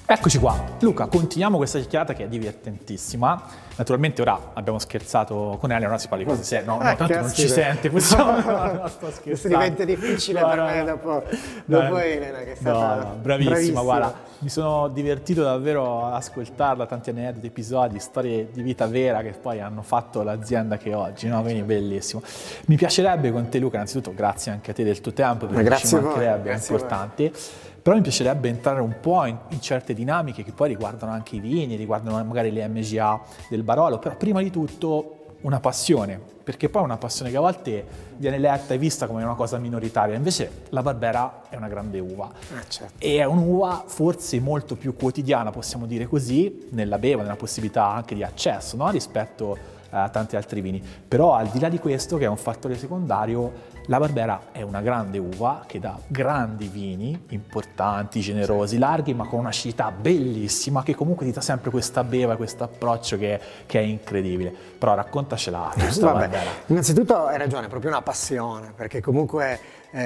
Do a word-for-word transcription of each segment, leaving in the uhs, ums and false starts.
Eccoci qua, Luca, continuiamo questa chiacchierata che è divertentissima. Naturalmente ora abbiamo scherzato con Elena, ora si parla di cose serie, no, no, Eh, tanto non ci sente, possiamo... no, sto Questo diventa difficile No, per no, me no. dopo, No, dopo no. Elena che è No, stata no, bravissima, bravissima. guarda, mi sono divertito davvero a ascoltarla, tanti aneddoti, episodi, storie di vita vera che poi hanno fatto l'azienda che è oggi, no? Quindi bellissimo. Mi piacerebbe con te, Luca, innanzitutto grazie anche a te del tuo tempo, perché grazie ci a voi, mancherebbe, è grazie a voi. importante. Però mi piacerebbe entrare un po' in, in certe dinamiche che poi riguardano anche i vini, riguardano magari le M G A del Barolo, però prima di tutto una passione, perché poi è una passione che a volte viene letta e vista come una cosa minoritaria, invece la Barbera è una grande uva. Ah, certo. E è un'uva forse molto più quotidiana, possiamo dire così, nella beva, nella possibilità anche di accesso, no? Rispetto a tanti altri vini. Però al di là di questo, che è un fattore secondario, la Barbera è una grande uva che dà grandi vini, importanti, generosi, larghi, ma con un'acidità bellissima, che comunque ti dà sempre questa beva, questo approccio che, che è incredibile. Però raccontacela, questa Vabbè, Barbera. innanzitutto hai ragione, è proprio una passione, perché comunque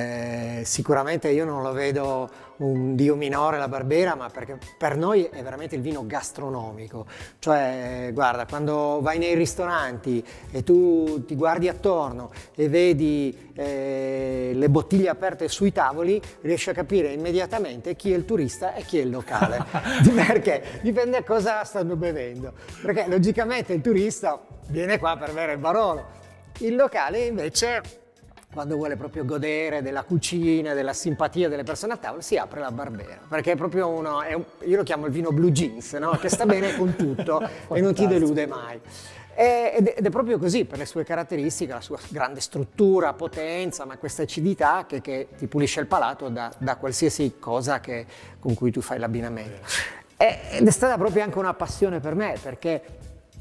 eh, sicuramente io non lo vedo un dio minore la Barbera, ma perché per noi è veramente il vino gastronomico. Cioè, guarda, quando vai nei ristoranti e tu ti guardi attorno e vedi eh, le bottiglie aperte sui tavoli, riesci a capire immediatamente chi è il turista e chi è il locale. Perché dipende da cosa stanno bevendo. Perché logicamente il turista viene qua per bere il Barolo, il locale invece, quando vuole proprio godere della cucina, della simpatia delle persone a tavola, si apre la Barbera, perché è proprio uno, è un, io lo chiamo il vino blue jeans, no? Che sta bene con tutto e non ti delude mai. E- Ed è proprio così, per le sue caratteristiche, la sua grande struttura, potenza, ma questa acidità che, che ti pulisce il palato da, da qualsiasi cosa che, con cui tu fai l'abbinamento. E- Ed è stata proprio anche una passione per me, perché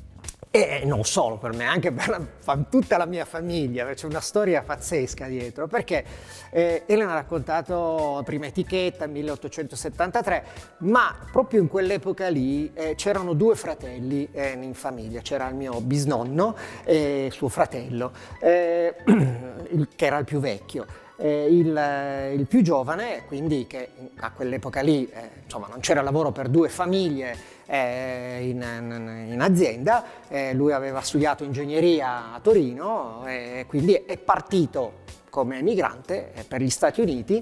e non solo per me, anche per la, fa- tutta la mia famiglia, c'è una storia pazzesca dietro, perché eh, Elena ha raccontato la prima etichetta, milleottocentosettantatré, ma proprio in quell'epoca lì eh, c'erano due fratelli eh, in famiglia, c'era il mio bisnonno e suo fratello, eh, il- che era il più vecchio. Eh, il, il più giovane, quindi che a quell'epoca lì eh, insomma non c'era lavoro per due famiglie eh, in, in, in azienda, eh, lui aveva studiato ingegneria a Torino e quindi è partito come emigrante eh, per gli Stati Uniti.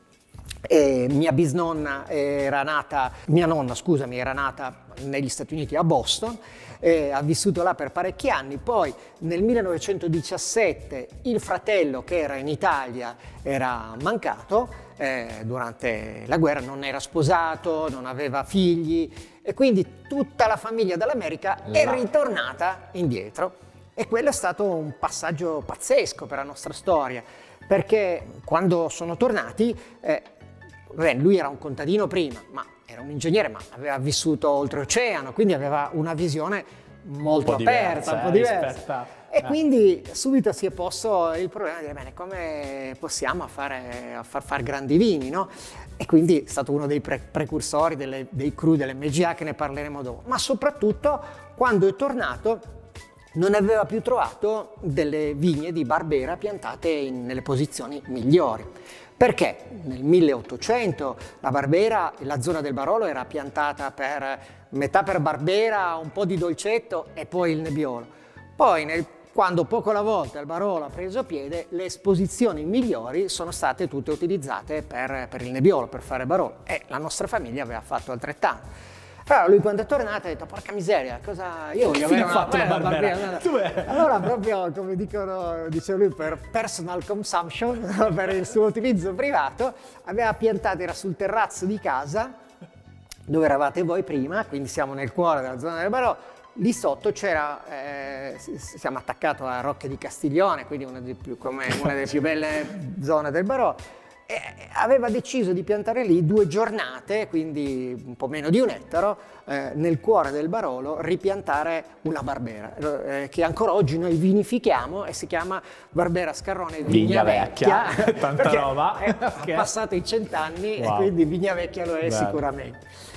E mia bisnonna era nata, mia nonna scusami, era nata negli Stati Uniti a Boston, eh, ha vissuto là per parecchi anni, poi nel millenovecentodiciassette il fratello che era in Italia era mancato eh, durante la guerra, non era sposato, non aveva figli e quindi tutta la famiglia dall'America è ritornata indietro e quello è stato un passaggio pazzesco per la nostra storia, perché quando sono tornati eh, Beh, lui era un contadino prima, ma era un ingegnere, ma aveva vissuto oltreoceano, quindi aveva una visione molto Un po' aperta, diversa, un po' eh, diversa. rispetto- E eh. quindi subito si è posto il problema di dire, bene, come possiamo fare, a far fare grandi vini, no? E quindi è stato uno dei pre- precursori delle, dei cru delle M G A, che ne parleremo dopo. Ma soprattutto, quando è tornato, non aveva più trovato delle vigne di Barbera piantate in- nelle posizioni migliori. Perché nel milleottocento la Barbera, la zona del Barolo era piantata per metà per Barbera, un po' di dolcetto e poi il Nebbiolo. Poi nel, quando poco alla volta il Barolo ha preso piede, le esposizioni migliori sono state tutte utilizzate per, per il Nebbiolo, per fare Barolo, e la nostra famiglia aveva fatto altrettanto. Allora lui quando è tornato ha detto, porca miseria, cosa io voglio fine avere ha una fatto la bella Barbera? Barbera. Dov'è? Allora proprio come dicono, dice lui, per personal consumption, per il suo utilizzo privato, aveva piantato, era sul terrazzo di casa, dove eravate voi prima, quindi siamo nel cuore della zona del Barolo, lì sotto c'era, eh, siamo attaccati a Rocche di Castiglione, quindi una delle più, come una delle più belle zone del Barolo, e aveva deciso di piantare lì due giornate, quindi un po' meno di un ettaro, eh, nel cuore del Barolo, ripiantare una Barbera, eh, che ancora oggi noi vinifichiamo e si chiama Barbera Scarrone Vigna, Vigna Vecchia, Vecchia, tanta perché roba. è Ok. passato i cent'anni Wow. e quindi Vigna Vecchia lo è Bello. sicuramente.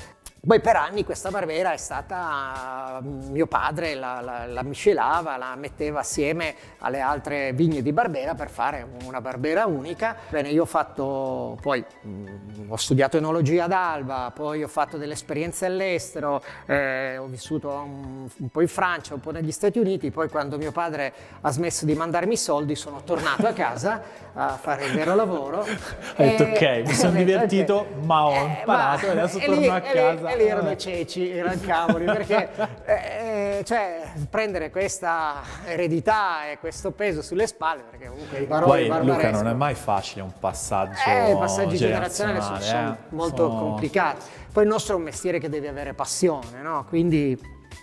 Poi per anni questa Barbera è stata, mio padre la, la, la miscelava, la metteva assieme alle altre vigne di Barbera per fare una Barbera unica. Bene, io ho fatto, poi mh, ho studiato enologia ad Alba, poi ho fatto delle esperienze all'estero, eh, ho vissuto un, un po' in Francia, un po' negli Stati Uniti, poi quando mio padre ha smesso di mandarmi i soldi sono tornato a casa a fare il vero lavoro. Ho detto ok, mi sono divertito, okay, ma ho imparato eh, e adesso e torno lì, a casa. E lì erano i ceci, erano cavoli, perché eh, cioè, prendere questa eredità e questo peso sulle spalle, perché comunque i baroni Poi Luca, non è mai facile un passaggio eh, i passaggi generazionali sono, sono eh? molto sono... complicati. Poi il nostro è un mestiere che deve avere passione, no? Quindi,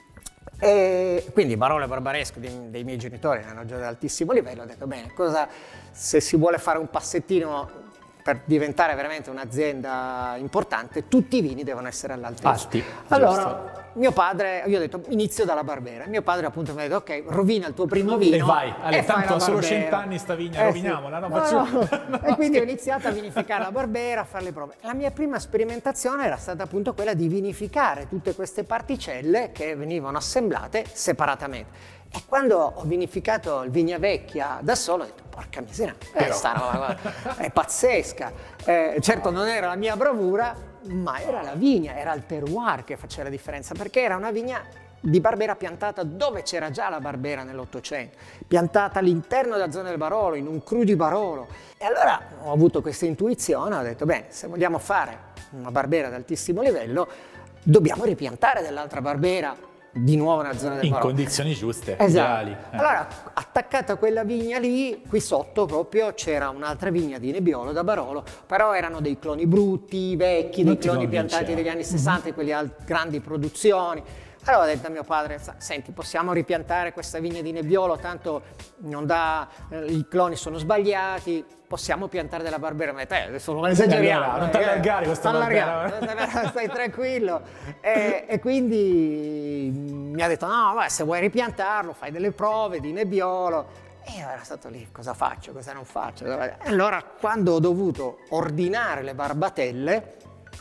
eh, quindi Barolo e Barbaresco dei, dei miei genitori erano già ad altissimo livello. Ho detto bene, cosa, se si vuole fare un passettino per diventare veramente un'azienda importante, tutti i vini devono essere all'altezza. Alti, allora, giusto. Mio padre, io ho detto, inizio dalla Barbera. Mio padre appunto mi ha detto, ok, rovina il tuo primo vino. E vai, allora, e tanto ha solo cent'anni sta vigna, eh, roviniamola, sì. no? no, Facciamo... no. no, E quindi che... ho iniziato a vinificare la Barbera, a fare le prove. La mia prima sperimentazione era stata appunto quella di vinificare tutte queste particelle che venivano assemblate separatamente. E quando ho vinificato il Vigna Vecchia da solo, ho detto, porca miseria, questa roba è pazzesca. Eh, certo non era la mia bravura, ma era la vigna, era il terroir che faceva la differenza, perché era una vigna di Barbera piantata dove c'era già la Barbera nell'Ottocento, piantata all'interno della zona del Barolo, in un cru di Barolo. E allora ho avuto questa intuizione, ho detto, bene, se vogliamo fare una Barbera ad altissimo livello, dobbiamo ripiantare dell'altra Barbera di nuovo nella zona del in Barolo. Condizioni giuste, esatto. ideali. Eh. Allora, attaccata a quella vigna lì, qui sotto proprio c'era un'altra vigna di Nebbiolo da Barolo, però erano dei cloni brutti, vecchi, dei cloni piantati negli anni sessanta, mm-hmm. quelli a grandi produzioni. Allora ho detto a mio padre, senti, possiamo ripiantare questa vigna di Nebbiolo, tanto non dà, eh, i cloni sono sbagliati, possiamo piantare della Barbera. Ma te, adesso non esageriamo. Allora, non ti allargare questa Barbera. Stai tranquillo. E, e quindi mi ha detto, no, beh, se vuoi ripiantarlo, fai delle prove di Nebbiolo. E io ero stato lì, cosa faccio, cosa non faccio? E allora, quando ho dovuto ordinare le barbatelle,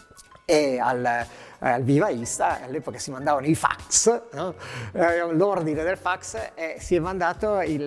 e al, eh, al vivaista, all'epoca si mandavano i fax, no? eh, l'ordine del fax, e si è mandato il,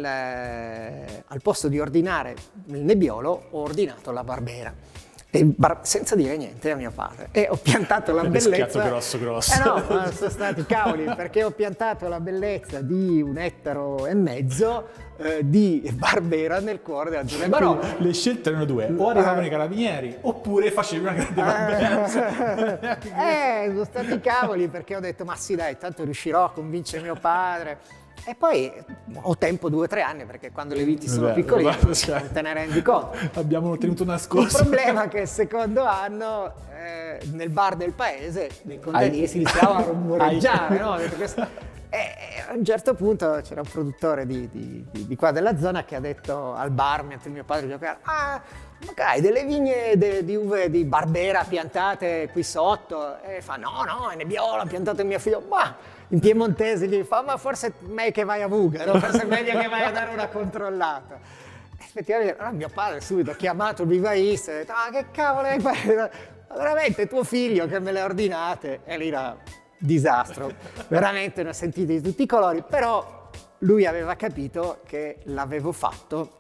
eh, al posto di ordinare il Nebbiolo, ho ordinato la Barbera. E bar senza dire niente a mio padre, e ho piantato la bellezza grosso grosso eh no, ma sono stati cavoli, perché ho piantato la bellezza di un ettaro e mezzo eh, di Barbera nel cuore della zona del Barolo. Le scelte erano due, o arrivavano i carabinieri oppure facevi una grande Barbera. eh, sono stati cavoli, perché ho detto ma sì dai, tanto riuscirò a convincere mio padre. E poi ho tempo due o tre anni, perché quando le viti sono piccoline non te ne rendi conto. Abbiamo ottenuto nascosto. Il problema è che il secondo anno eh, nel bar del paese, nei contadini, si iniziava a rumoreggiare, no? E a un certo punto c'era un produttore di, di, di, di qua della zona che ha detto al bar, mentre mio padre giocava, ah, ma hai delle vigne de, di uve di Barbera piantate qui sotto? E fa, no, no, è Nebbiolo, ha piantato mio figlio. Ma in piemontese gli fa, ma forse è meglio che vai a Vuga, no? Forse è meglio che vai a dare una controllata. Effettivamente, allora mio padre subito ha chiamato il vivaista e ha detto, ah, che cavolo è quello? Veramente tuo figlio che me le ha ordinate? E lì era disastro, veramente ne ho sentiti di tutti i colori, però lui aveva capito che l'avevo fatto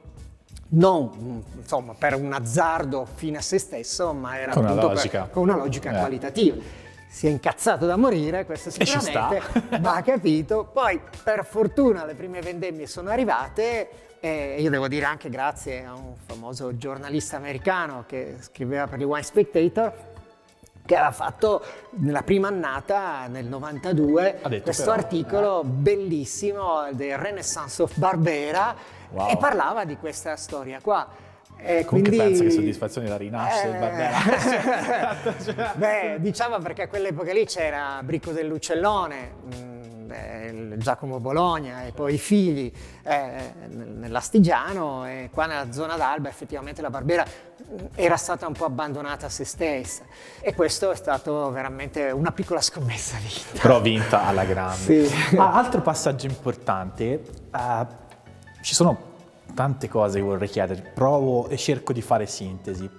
non insomma per un azzardo fine a se stesso, ma era con appunto una logica, per, con una logica eh. qualitativa. Si è incazzato da morire, questo sicuramente, ma ha capito. Poi per fortuna le prime vendemmie sono arrivate, e io devo dire anche grazie a un famoso giornalista americano che scriveva per il Wine Spectator, che aveva fatto nella prima annata nel novantadue questo però, articolo eh. bellissimo del Renaissance of Barbera, wow. E parlava di questa storia qua. E Comunque quindi, penso che soddisfazione la rinascita del Barbera. Beh, diciamo perché a quell'epoca lì c'era Bricco dell'Uccellone, mh, Giacomo Bologna e poi i figli eh, nell'Astigiano, e qua nella zona d'Alba effettivamente la Barbera era stata un po' abbandonata a se stessa, e questo è stato veramente una piccola scommessa vinta. Però vinta alla grande. Sì. Ah, altro passaggio importante, uh, ci sono tante cose che vorrei chiedere, provo e cerco di fare sintesi.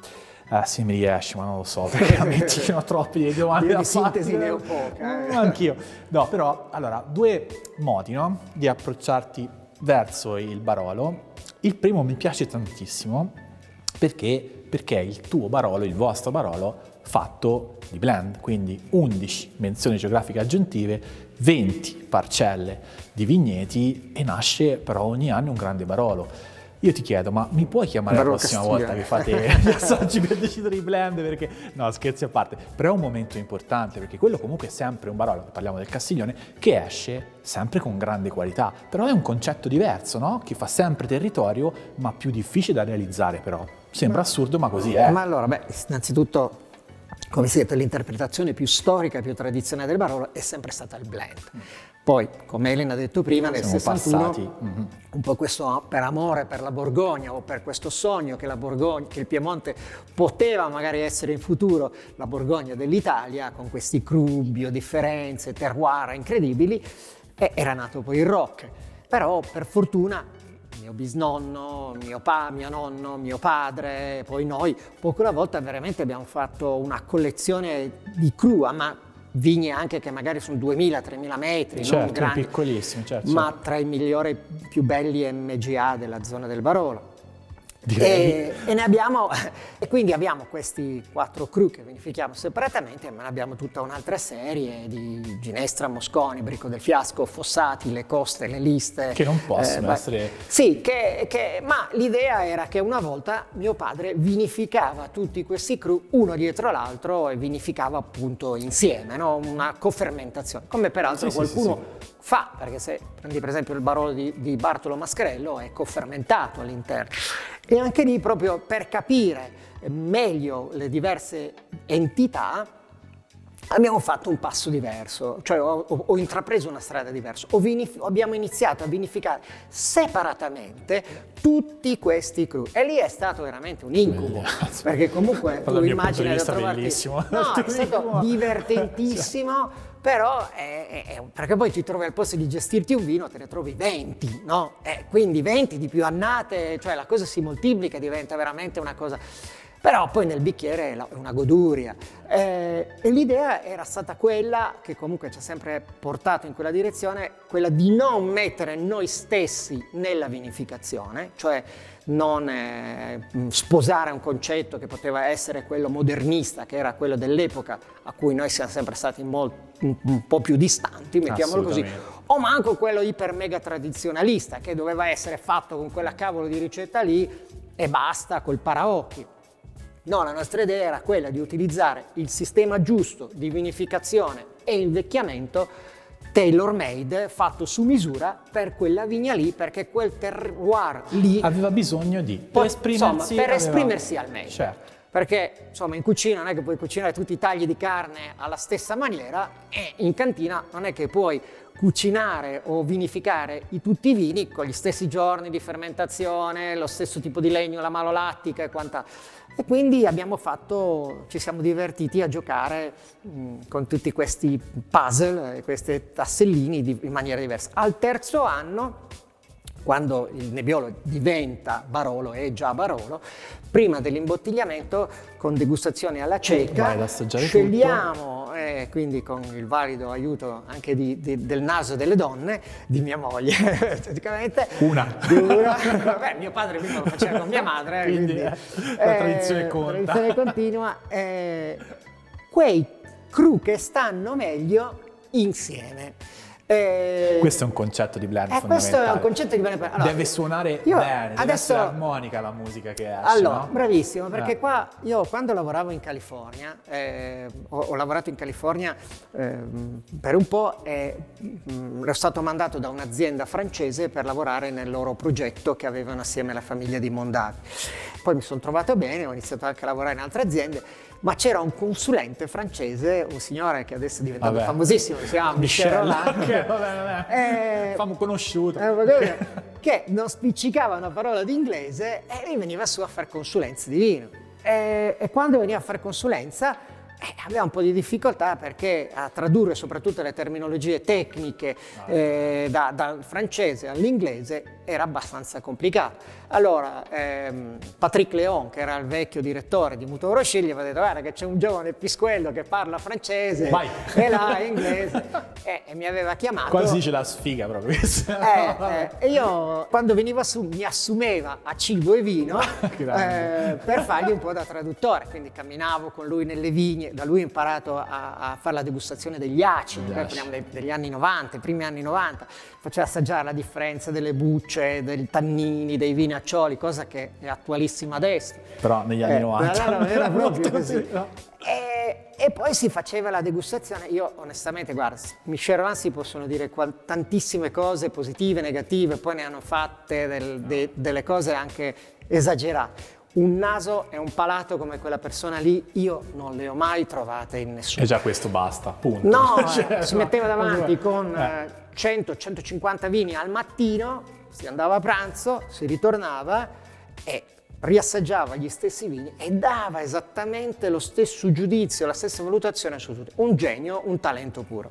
Eh, sì, mi riesce, ma non lo so, perché veramente ci sono troppi domande Io da di sintesi fare. ne ho poca. Eh, anch'io. No, però, allora, due modi, no, di approcciarti verso il Barolo. Il primo mi piace tantissimo, perché, perché è il tuo Barolo, il vostro Barolo, fatto di blend, quindi undici menzioni geografiche aggiuntive, venti parcelle di vigneti e nasce però ogni anno un grande Barolo. Io ti chiedo, ma mi puoi chiamare Barolo la prossima Castiglia. volta che fate gli assaggi per decidere i blend? Perché, no, scherzi a parte, però è un momento importante, perché quello comunque è sempre un Barolo, parliamo del Castiglione, che esce sempre con grande qualità, però è un concetto diverso, no? Che fa sempre territorio, ma più difficile da realizzare però. Sembra assurdo, ma così è. Ma allora, beh, innanzitutto, come si è detto, l'interpretazione più storica, più tradizionale del Barolo è sempre stata il blend. Poi, come Elena ha detto prima, nel Siamo sessantuno, passati. Mm-hmm. un po' questo per amore per la Borgogna o per questo sogno che, la Borgogna, che il Piemonte poteva magari essere in futuro la Borgogna dell'Italia, con questi cru, biodifferenze, terroir incredibili, e era nato poi il rock. Però, per fortuna, mio bisnonno, mio, pa, mio nonno, mio padre, poi noi, poco alla volta veramente abbiamo fatto una collezione di cru, ma vigne anche che magari sono duemila tremila metri, Certo, non grandi, piccolissimi, certo, ma certo. tra i migliori, più belli M G A della zona del Barolo. Direi. E, e ne abbiamo, e quindi abbiamo questi quattro cru che vinifichiamo separatamente, ma ne abbiamo tutta un'altra serie di Ginestra, Mosconi, Bricco del Fiasco, Fossati, le Coste, le Liste. Che non possono eh, essere... Sì, che, che, ma l'idea era che una volta mio padre vinificava tutti questi cru uno dietro l'altro e vinificava appunto insieme, no? Una cofermentazione, come peraltro Sì, qualcuno sì, sì, fa, perché se prendi per esempio il Barolo di, di Bartolo Mascarello è cofermentato all'interno. E anche lì, proprio per capire meglio le diverse entità, abbiamo fatto un passo diverso, cioè ho, ho, ho intrapreso una strada diversa. Ho vinif- abbiamo iniziato a vinificare separatamente tutti questi cru. E lì è stato veramente un incubo, perché comunque tu immagini da trovarti... Bellissimo. No, è stato divertentissimo. Però, è, è, è, perché poi ti trovi al posto di gestirti un vino, te ne trovi venti, no? Eh, quindi venti di più annate, cioè la cosa si moltiplica, diventa veramente una cosa... Però poi nel bicchiere è una goduria. Eh, e l'idea era stata quella, che comunque ci ha sempre portato in quella direzione, quella di non mettere noi stessi nella vinificazione, cioè non eh, sposare un concetto che poteva essere quello modernista, che era quello dell'epoca a cui noi siamo sempre stati molto, un, un po' più distanti, mettiamolo così, o manco quello iper mega tradizionalista che doveva essere fatto con quella cavolo di ricetta lì e basta col paraocchi. No, la nostra idea era quella di utilizzare il sistema giusto di vinificazione e invecchiamento tailor-made, fatto su misura per quella vigna lì, perché quel terroir lì aveva bisogno di per poi, esprimersi, insomma, per aveva... esprimersi al meglio. Certo. Perché insomma in cucina non è che puoi cucinare tutti i tagli di carne alla stessa maniera, e in cantina non è che puoi cucinare o vinificare i, tutti i vini con gli stessi giorni di fermentazione, lo stesso tipo di legno, la malolattica e quanta... E quindi abbiamo fatto, ci siamo divertiti a giocare mh, con tutti questi puzzle, questi tassellini di, in maniera diversa. Al terzo anno, quando il Nebbiolo diventa Barolo, è già Barolo, prima dell'imbottigliamento, con degustazione alla cieca, scegliamo, eh, quindi con il valido aiuto anche di, di, del naso delle donne, di mia moglie, praticamente. Una. Di una. Beh, mio padre prima lo faceva con mia madre. quindi, quindi eh, la tradizione eh, conta. La tradizione continua. Eh, quei cru che stanno meglio insieme. Eh, questo è un concetto di blend eh, fondamentale. Questo è un concetto di blend. Allora, deve suonare io bene, deve adesso, essere armonica la musica che esce. Allora, no? bravissimo, perché eh. qua io quando lavoravo in California, eh, ho, ho lavorato in California eh, per un po' e mh, ero stato mandato da un'azienda francese per lavorare nel loro progetto che avevano assieme alla famiglia di Mondavi. Poi mi sono trovato bene, ho iniziato anche a lavorare in altre aziende, ma c'era un consulente francese, un signore che adesso è diventato vabbè. famosissimo, si chiama Michel Roland, che vabbè, vabbè. Eh, famo conosciuto, eh, che non spiccicava una parola di inglese e lui veniva su a fare consulenza di vino. E, e quando veniva a fare consulenza eh, aveva un po' di difficoltà perché a tradurre soprattutto le terminologie tecniche eh, da, dal francese all'inglese era abbastanza complicato. Allora ehm, Patrick Léon, che era il vecchio direttore di Muto Rocher, gli aveva detto: guarda che c'è un giovane pisquello che parla francese Vai. e là inglese, e, e mi aveva chiamato. Quasi dice la sfiga proprio. Eh, eh, e io quando venivo su mi assumeva a cibo e vino eh, per fargli un po' da traduttore, quindi camminavo con lui nelle vigne, da lui ho imparato a, a fare la degustazione degli acidi, poi parliamo dei, degli anni novanta, i primi anni novanta, faceva assaggiare la differenza delle bucce, dei tannini, dei vinaccioli, cosa che è attualissima adesso. Però negli anni eh, novanta non era proprio così. così. No? E, e poi si faceva la degustazione. Io onestamente, guarda, Michel Rolland si possono dire tantissime cose positive, negative, poi ne hanno fatte del, de, delle cose anche esagerate. Un naso e un palato come quella persona lì io non le ho mai trovate in nessuno. E già questo basta, punto. No, cioè, si metteva davanti con eh. cento centocinquanta vini al mattino, si andava a pranzo, si ritornava e riassaggiava gli stessi vini e dava esattamente lo stesso giudizio, la stessa valutazione su tutti. Un genio, un talento puro.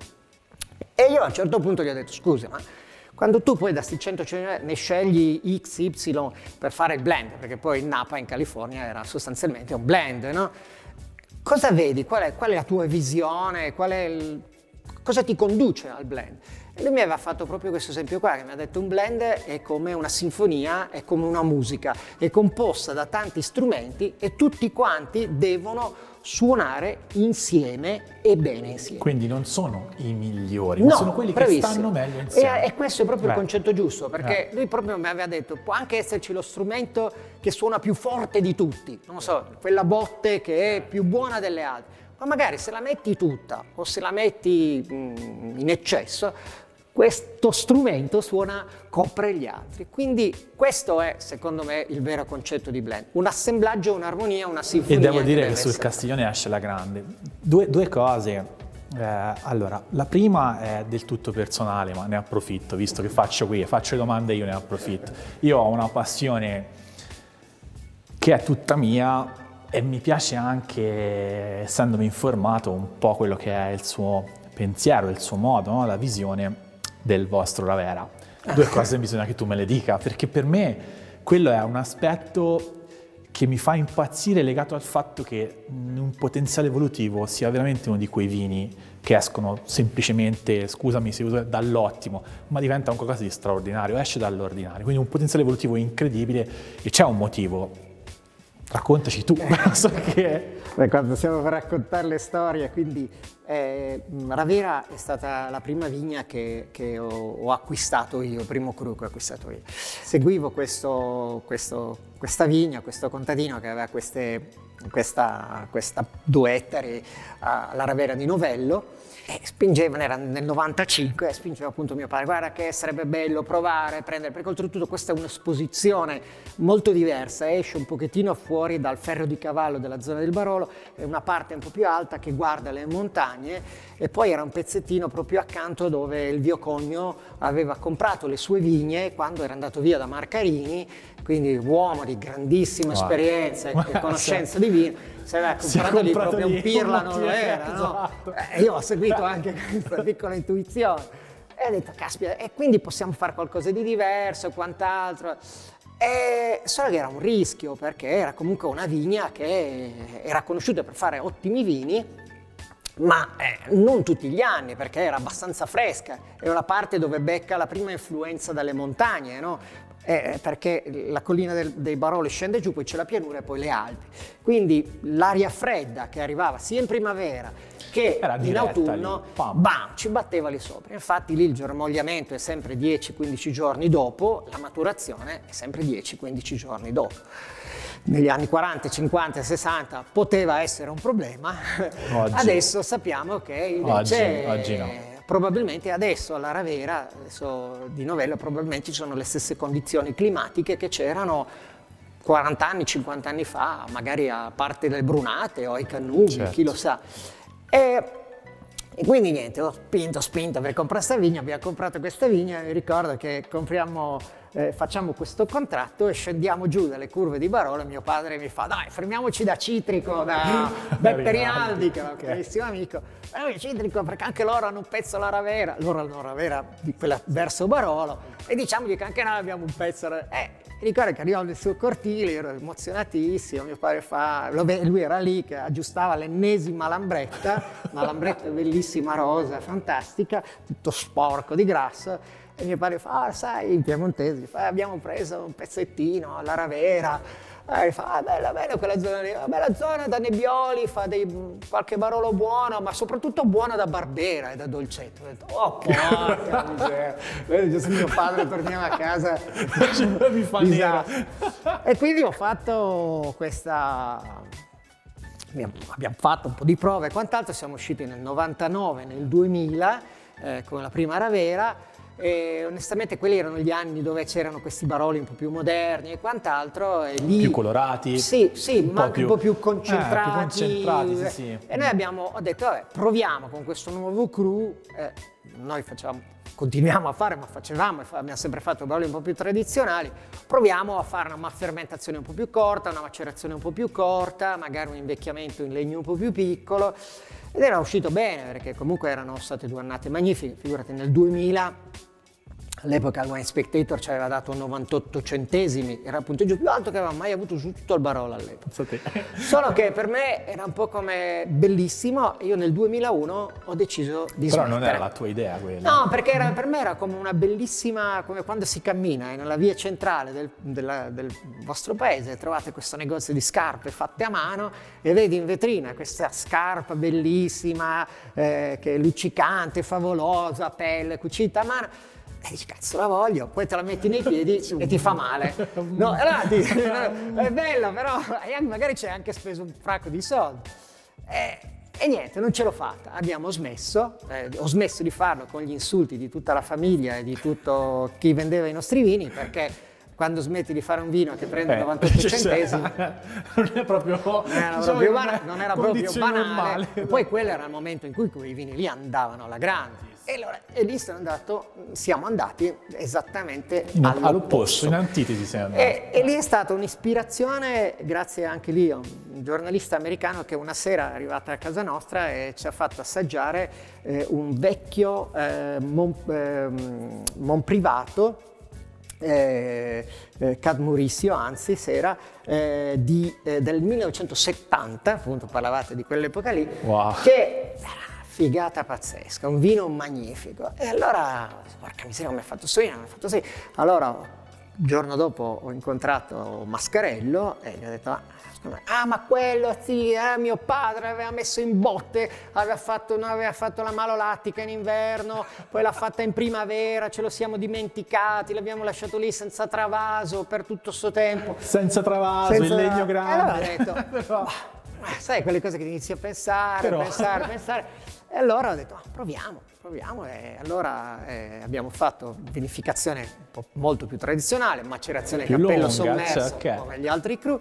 E io a un certo punto gli ho detto: scusa, ma quando tu poi da questi cento ne scegli X Y per fare il blend, perché poi il Napa in California era sostanzialmente un blend, no? Cosa vedi? Qual è, qual è la tua visione? Qual è il, cosa ti conduce al blend? E lui mi aveva fatto proprio questo esempio qua, che mi ha detto: un blend è come una sinfonia, è come una musica, è composta da tanti strumenti e tutti quanti devono suonare insieme e bene insieme. Quindi non sono i migliori, no, ma sono quelli bravissimo. che stanno meglio insieme. E, e questo è proprio Beh. il concetto giusto, perché Eh. lui proprio mi aveva detto: può anche esserci lo strumento che suona più forte di tutti, non so, quella botte che è più buona delle altre, ma magari se la metti tutta o se la metti mh, in eccesso, questo strumento suona, copre gli altri. Quindi questo è, secondo me, il vero concetto di blend. Un assemblaggio, un'armonia, una sinfonia. E devo dire che deve sul essere. Castiglione esce la grande. Due, due cose. Eh, allora, la prima è del tutto personale, ma ne approfitto, visto che faccio qui, faccio le domande io, ne approfitto. Io ho una passione che è tutta mia e mi piace anche, essendomi informato, un po' quello che è il suo pensiero, il suo modo, no? La visione del vostro Ravera. Due cose bisogna che tu me le dica, perché per me quello è un aspetto che mi fa impazzire, legato al fatto che un potenziale evolutivo sia veramente uno di quei vini che escono semplicemente, scusami se uso, dall'ottimo, ma diventa un qualcosa di straordinario, esce dall'ordinario, quindi un potenziale evolutivo incredibile e c'è un motivo. Raccontaci tu, so che... Beh, quando stiamo per raccontare le storie, quindi eh, Ravera è stata la prima vigna che, che ho, ho acquistato io, il primo cru che ho acquistato io. Seguivo questo, questo, questa vigna, questo contadino che aveva queste, questa, questa due ettari alla Ravera di Novello, e spingeva, era nel novantacinque, e spingeva appunto mio padre: guarda che sarebbe bello provare, prendere, perché oltretutto questa è un'esposizione molto diversa, esce un pochettino fuori dal ferro di cavallo della zona del Barolo, è una parte un po' più alta che guarda le montagne, e poi era un pezzettino proprio accanto dove il Viocogno aveva comprato le sue vigne quando era andato via da Marcarini, quindi uomo di grandissima esperienza e Guarda. conoscenza di vino. Se aveva comprato lì proprio un pirla, non lo era, no? Esatto. Eh, io ho seguito anche questa piccola intuizione e ho detto: caspita, e quindi possiamo fare qualcosa di diverso, quant'altro. E solo che era un rischio, perché era comunque una vigna che era conosciuta per fare ottimi vini, ma eh, non tutti gli anni, perché era abbastanza fresca, è una parte dove becca la prima influenza dalle montagne, no? Eh, perché la collina del, dei Baroli scende giù, poi c'è la pianura e poi le Alpi, quindi l'aria fredda che arrivava sia in primavera che Era in diretta autunno, lì, pam. bam, ci batteva lì sopra. Infatti lì il germogliamento è sempre dieci quindici giorni dopo, la maturazione è sempre dieci quindici giorni dopo. Negli anni quaranta, cinquanta, sessanta poteva essere un problema, Oggi. adesso sappiamo che invece Oggi, oggi no. Probabilmente adesso alla Ravera, adesso di Novello, probabilmente ci sono le stesse condizioni climatiche che c'erano quaranta anni, cinquanta anni fa, magari a parte le brunate o ai cannubi, Certo. chi lo sa. E, e quindi niente, ho spinto, spinto per comprare questa vigna, abbiamo comprato questa vigna, mi ricordo che compriamo eh, facciamo questo contratto e scendiamo giù dalle curve di Barolo e mio padre mi fa dai fermiamoci da Citrico, da Beppe Rinaldi che è un carissimo amico, fermiamoci Citrico perché anche loro hanno un pezzo alla Ravera, loro hanno la Ravera di quella verso Barolo e diciamogli che anche noi abbiamo un pezzo alla... eh, ricordo che arrivavo nel suo cortile, ero emozionatissimo, mio padre fa, lui era lì che aggiustava l'ennesima lambretta, una lambretta bellissima rosa, fantastica, tutto sporco di grasso, e mio padre fa, ah, sai, in piemontese, fa, abbiamo preso un pezzettino alla Ravera, e fa, ah, bella, bella quella zona lì, una bella zona da Nebbioli, fa dei, qualche Barolo buono, ma soprattutto buono da Barbera e da Dolcetto. Ho detto, oh porca miseria, vedi, mio padre torniamo a casa, mi fa nera. E quindi ho fatto questa, abbiamo fatto un po' di prove e quant'altro, siamo usciti nel novantanove, nel duemila, eh, con la prima Ravera. E onestamente quelli erano gli anni dove c'erano questi Baroli un po' più moderni e quant'altro e lì, più colorati, sì, sì, un ma po' anche più, un po' più concentrati, eh, più concentrati sì, sì. E noi abbiamo ho detto vabbè proviamo con questo nuovo crew, eh, noi facciamo continuiamo a fare ma facevamo abbiamo sempre fatto Baroli un po' più tradizionali, proviamo a fare una fermentazione un po' più corta, una macerazione un po' più corta, magari un invecchiamento in legno un po' più piccolo ed era uscito bene perché comunque erano state due annate magnifiche, figurati nel duemila. All'epoca il Wine Spectator ci aveva dato novantotto centesimi, era il punteggio più alto che avevamo mai avuto su tutto il Barolo all'epoca. Solo che per me era un po' come bellissimo, io nel duemilauno ho deciso di Però smettere. non era la tua idea quella. No, perché era, per me era come una bellissima, come quando si cammina eh, nella via centrale del, della, del vostro paese, trovate questo negozio di scarpe fatte a mano e vedi in vetrina questa scarpa bellissima, eh, che è luccicante, favolosa, pelle, cucita a mano. E dici, cazzo la voglio, poi te la metti nei piedi e ti fa male. No, allora ti, è bello, però magari c'è anche speso un fracco di soldi. E, e niente, non ce l'ho fatta, abbiamo smesso, eh, ho smesso di farlo con gli insulti di tutta la famiglia e di tutto chi vendeva i nostri vini, perché quando smetti di fare un vino che prende eh, novantotto centesimi non è proprio, non era diciamo proprio, bana, non era proprio banale. Normale. E poi quello era il momento in cui quei vini lì andavano alla grande. E, allora, e lì sono andato, siamo andati esattamente all'opposto. all'opposto, in antitesi siamo andati. E, e lì è stata un'ispirazione, grazie anche lì a un giornalista americano che una sera è arrivato a casa nostra e ci ha fatto assaggiare eh, un vecchio eh, mon, eh, mon privato, Eh, eh, Cadmurisio, anzi, sera eh, di, eh, del millenovecentosettanta, appunto parlavate di quell'epoca lì, wow. Che era figata pazzesca, un vino magnifico. E allora, porca miseria, come ha fatto sto vino, come ha fatto sì. Allora, il giorno dopo ho incontrato Mascarello e gli ho detto, ah, ah ma quello sì, eh, mio padre aveva messo in botte, aveva fatto, no, aveva fatto la malolattica in inverno, poi l'ha fatta in primavera, ce lo siamo dimenticati, l'abbiamo lasciato lì senza travaso per tutto questo tempo. Senza travaso, senza... il legno grande. E allora ho detto, Però... ma, sai quelle cose che inizi a pensare, Però... pensare, pensare. E allora ho detto, oh, proviamo, proviamo. E allora eh, abbiamo fatto vinificazione un po' molto più tradizionale, macerazione più cappello lunga, sommerso, okay. Come gli altri cru.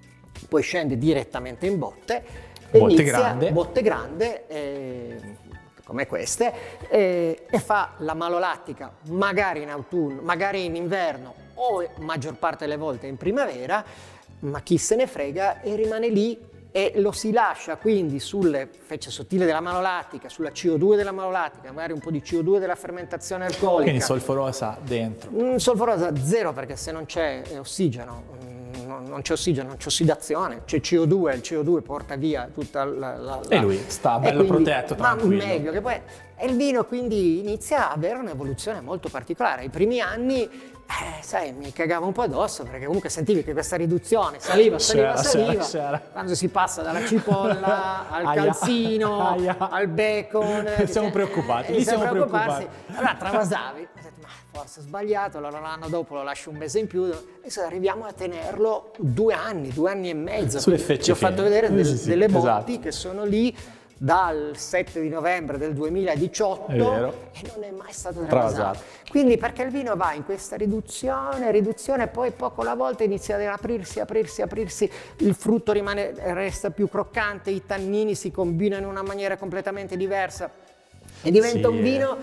Poi scende direttamente in botte, botte inizia, grande, botte grande eh, come queste, eh, e fa la malolattica magari in autunno, magari in inverno o maggior parte delle volte in primavera, ma chi se ne frega, e rimane lì e lo si lascia quindi sulle fecce sottili della malolattica, sulla C O due della malolattica, magari un po' di C O due della fermentazione alcolica. Quindi solforosa dentro. Mm, solforosa zero, perché se non c'è ossigeno, non c'è ossigeno, non c'è ossidazione, c'è C O due, il C O due porta via tutta la... la, la e lui sta bello quindi, protetto, tranquillo. Ma meglio, che poi... E il vino quindi inizia ad avere un'evoluzione molto particolare. I primi anni, eh, sai, mi cagavo un po' addosso, perché comunque sentivi che questa riduzione saliva, saliva, c'era, saliva. C'era, c'era. Quando si passa dalla cipolla al aia, calzino, aia. al bacon... Siamo cioè, preoccupati, lì siamo preoccupati. Allora travasavi, ma forse ho sbagliato, allora l'anno dopo lo lascio un mese in più, adesso arriviamo a tenerlo due anni, due anni e mezzo. Sulle fecce Ti ho fatto vedere sì, del, sì, sì, delle botti esatto. che sono lì dal sette di novembre del duemiladiciotto e non è mai stato travasato. Quindi perché il vino va in questa riduzione, riduzione, poi poco alla volta inizia ad aprirsi, aprirsi, aprirsi, il frutto rimane, resta più croccante, i tannini si combinano in una maniera completamente diversa e diventa sì. un vino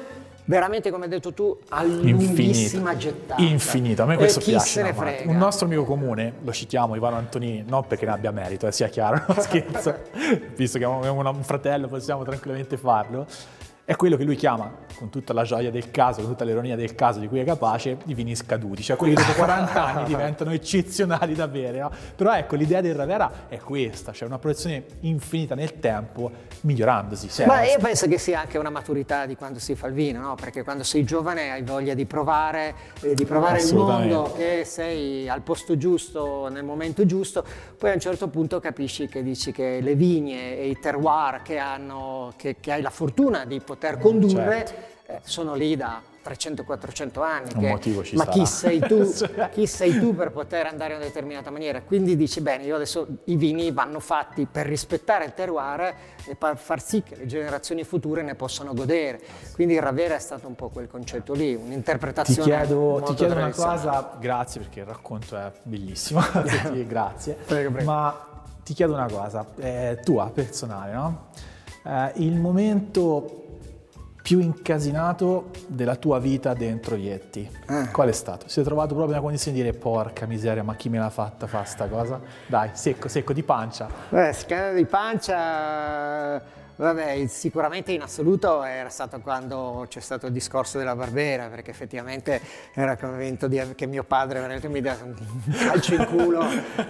veramente, come hai detto tu, a lunghissima gettata. Infinito, a me questo e chi piace. se ne frega. Un nostro amico comune, lo citiamo, Ivano Antonini, non perché ne abbia merito, eh, sia chiaro, no scherzo, visto che abbiamo un fratello possiamo tranquillamente farlo, è quello che lui chiama, con tutta la gioia del caso, con tutta l'ironia del caso di cui è capace, i vini scaduti, cioè quelli che dopo quaranta anni diventano eccezionali da bere, no? Però ecco, l'idea del Ravera è questa, cioè una produzione infinita nel tempo, migliorandosi sempre. Ma io penso che sia anche una maturità di quando si fa il vino, no? Perché quando sei giovane hai voglia di provare, eh, di provare il mondo, e sei al posto giusto, nel momento giusto, poi a un certo punto capisci che dici che le vigne e i terroir che, hanno, che, che hai la fortuna di poter poter condurre, certo. eh, sono lì da trecento quattrocento anni. Un che, motivo ci ma sarà. chi sei tu? Chi sei tu per poter andare in una determinata maniera? Quindi dici, bene, io adesso i vini vanno fatti per rispettare il terroir e per far sì che le generazioni future ne possano godere. Quindi il Ravera è stato un po' quel concetto lì, un'interpretazione. Ti chiedo, molto ti chiedo una cosa, grazie perché il racconto è bellissimo, grazie. Prego, prego. Ma ti chiedo una cosa, è tua, personale, no? Eh, il momento più incasinato della tua vita dentro Yeti, eh. qual è stato? Si è trovato proprio nella condizione di dire porca miseria, ma chi me l'ha fatta fa sta cosa? Dai, secco, secco di pancia. Beh, scala di pancia, vabbè, sicuramente in assoluto era stato quando c'è stato il discorso della Barbera, perché effettivamente era convinto di, che mio padre veramente mi dà un calcio in culo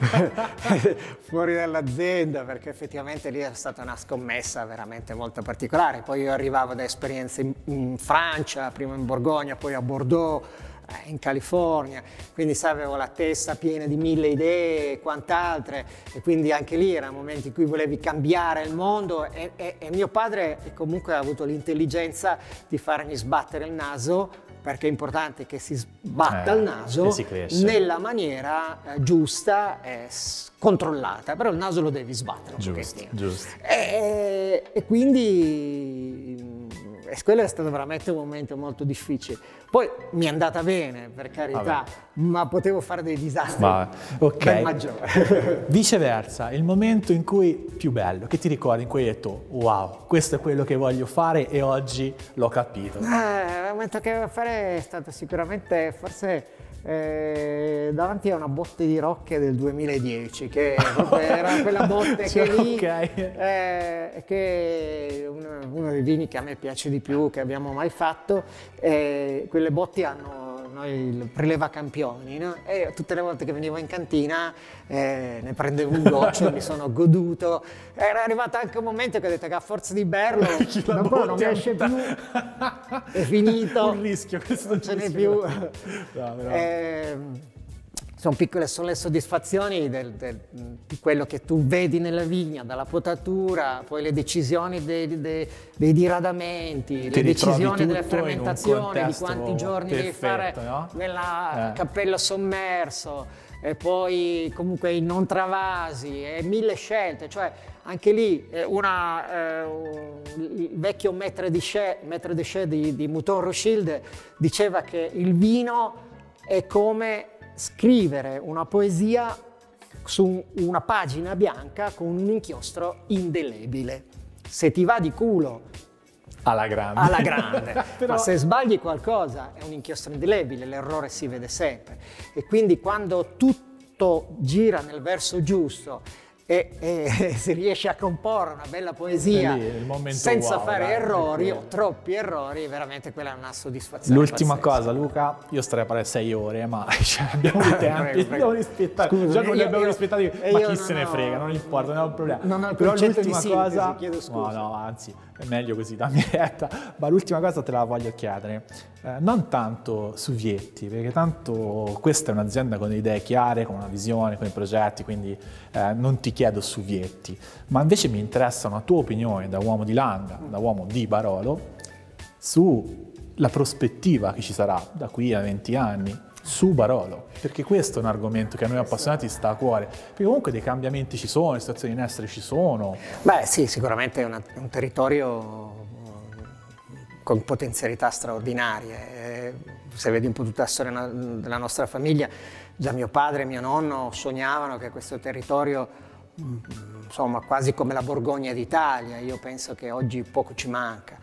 fuori dall'azienda, perché effettivamente lì era stata una scommessa veramente molto particolare. Poi io arrivavo da esperienze in, in Francia, prima in Borgogna, poi a Bordeaux, in California, quindi sai, avevo la testa piena di mille idee e quant'altre, e quindi anche lì erano momenti in cui volevi cambiare il mondo, e, e, e mio padre comunque ha avuto l'intelligenza di farmi sbattere il naso, perché è importante che si sbatta eh, il naso nella maniera eh, giusta e controllata, però il naso lo devi sbattere un giusto, pochettino. Giusto. E, e quindi e quello è stato veramente un momento molto difficile. Poi mi è andata bene, per carità, Vabbè. ma potevo fare dei disastri Ma, okay. ben maggiori. Viceversa, il momento in cui più bello, che ti ricordi, in cui hai detto wow, questo è quello che voglio fare e oggi l'ho capito. Eh, il momento che volevo fare è stato sicuramente, forse, Eh, davanti a una botte di rocche del duemiladieci, che era quella botte cioè, che lì okay. eh, che è uno, uno dei vini che a me piace di più che abbiamo mai fatto. Eh, quelle botti hanno noi il preleva campioni, no? E tutte le volte che venivo in cantina eh, ne prendevo un goccio, mi sono goduto. Era arrivato anche un momento che ho detto che a forza di berlo dopo non mi esce più, è finito, un rischio, questo non ce n'è più. No, no. Eh, sono piccole, sono le soddisfazioni del, del, di quello che tu vedi nella vigna, dalla potatura, poi le decisioni dei, dei, dei diradamenti, Ti le decisioni delle fermentazioni, di quanti giorni perfetto, devi fare no? nella eh. cappello sommerso, e poi comunque i non travasi, e mille scelte, cioè anche lì una, eh, il vecchio maître de chais di, di Mouton Rothschild diceva che il vino è come scrivere una poesia su una pagina bianca con un inchiostro indelebile. Se ti va di culo alla grande, alla grande. Però... ma se sbagli qualcosa è un inchiostro indelebile, l'errore si vede sempre. E quindi quando tutto gira nel verso giusto e, e si riesce a comporre una bella poesia lì, senza wow, fare dai, errori o troppi errori, veramente quella è una soddisfazione. L'ultima pazzesca. cosa, Luca, io starei a parlare sei ore, ma cioè, abbiamo i tempi, dobbiamo rispettare. Scusa, già non li io, abbiamo io, rispettati, ma chi se ne ho, frega, non importa, non è un problema. Non ho il Però concetto l'ultima di sintesi, cosa, chiedo scusa. no, no, anzi, è meglio così, dammi retta. Ma l'ultima cosa te la voglio chiedere, eh, non tanto su Vietti, perché tanto questa è un'azienda con idee chiare, con una visione, con i progetti, quindi eh, non ti chiedo su Vietti, ma invece mi interessa una tua opinione da uomo di Landa, da uomo di Barolo, sulla prospettiva che ci sarà da qui a venti anni su Barolo, perché questo è un argomento che a noi appassionati sta a cuore, perché comunque dei cambiamenti ci sono, le situazioni in essere ci sono. Beh sì, sicuramente è una, un territorio con potenzialità straordinarie. Se vedi un po' tutta la storia della nostra famiglia, già mio padre e mio nonno sognavano che questo territorio insomma quasi come la Borgogna d'Italia, io penso che oggi poco ci manca.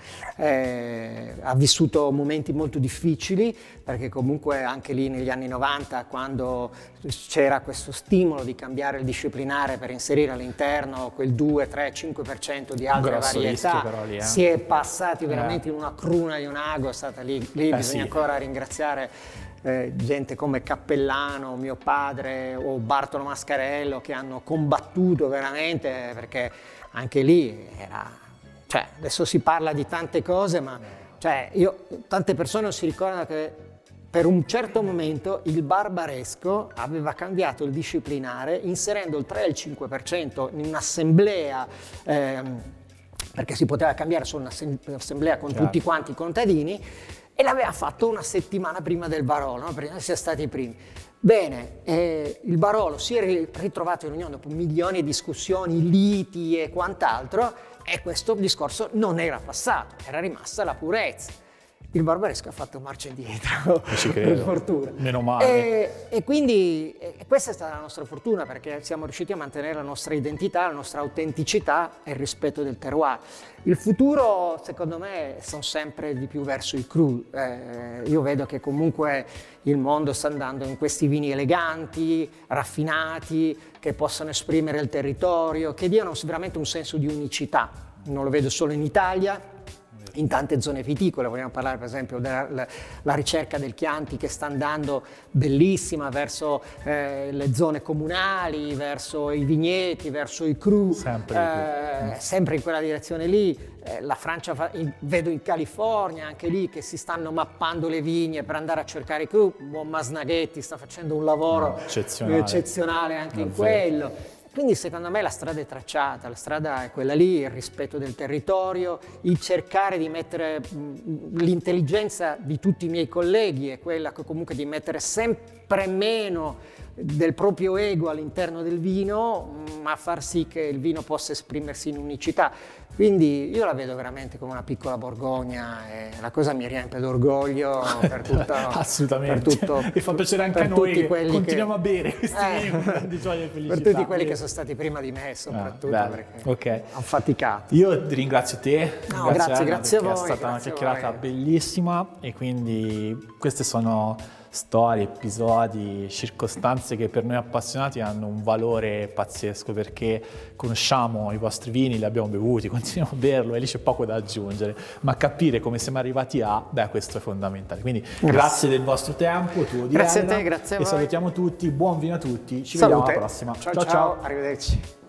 Eh, ha vissuto momenti molto difficili, perché comunque anche lì negli anni novanta, quando c'era questo stimolo di cambiare il disciplinare per inserire all'interno quel due, tre, cinque per cento di altre Grosso varietà, però lì, eh. si è passati veramente eh. in una cruna di un ago, è stata lì, lì eh, bisogna sì. ancora ringraziare Eh, gente come Cappellano, mio padre, o Bartolo Mascarello, che hanno combattuto veramente, perché anche lì era, cioè, adesso si parla di tante cose, ma cioè, io, tante persone non si ricordano che per un certo momento il Barbaresco aveva cambiato il disciplinare inserendo il tre e il cinque per cento in un'assemblea, ehm, perché si poteva cambiare solo un'assemblea con Chiaro. tutti quanti i contadini, e l'aveva fatto una settimana prima del Barolo, no? Prima si è stati i primi. Bene, eh, il Barolo si è ritrovato in unione dopo milioni di discussioni, liti e quant'altro, e questo discorso non era passato, era rimasta la purezza. Il Barbaresco ha fatto marcia indietro, per fortuna. Meno male. E, e quindi e questa è stata la nostra fortuna, perché siamo riusciti a mantenere la nostra identità, la nostra autenticità e il rispetto del terroir. Il futuro, secondo me, sono sempre di più verso i cru. Eh, io vedo che comunque il mondo sta andando in questi vini eleganti, raffinati, che possono esprimere il territorio, che diano veramente un senso di unicità. Non lo vedo solo in Italia, in tante zone viticole. Vogliamo parlare per esempio della la, la ricerca del Chianti, che sta andando bellissima verso eh, le zone comunali, verso i vigneti, verso i cru, sempre, eh, sempre in quella direzione lì. Eh, la Francia, fa, in, vedo in California anche lì che si stanno mappando le vigne per andare a cercare i cru. Buon Masnaghetti sta facendo un lavoro no, eccezionale. eccezionale anche Davvero. in quello. Quindi secondo me la strada è tracciata, la strada è quella lì, il rispetto del territorio, il cercare di mettere l'intelligenza di tutti i miei colleghi è quella che comunque di mettere sempre meno del proprio ego all'interno del vino, ma far sì che il vino possa esprimersi in unicità. Quindi io la vedo veramente come una piccola Borgogna e la cosa mi riempie d'orgoglio per tutta, assolutamente, per tutto, e fa piacere anche a noi che continuiamo che, a bere questi eh, vini di gioia e felicità. Per tutti quelli che sono stati prima di me soprattutto, ah, perché okay. hanno faticato. Io ti ringrazio te, no, grazie, grazie a voi, è stata una chiacchierata a bellissima, e quindi queste sono storie, episodi, circostanze che per noi appassionati hanno un valore pazzesco, perché conosciamo i vostri vini, li abbiamo bevuti, continuiamo a berlo e lì c'è poco da aggiungere, ma capire come siamo arrivati a, beh, questo è fondamentale. Quindi grazie, grazie del vostro tempo, tuo di Grazie Elena, a te, grazie a voi. E salutiamo tutti, buon vino a tutti, ci Salute. vediamo alla prossima. Ciao, ciao, ciao, ciao. Arrivederci.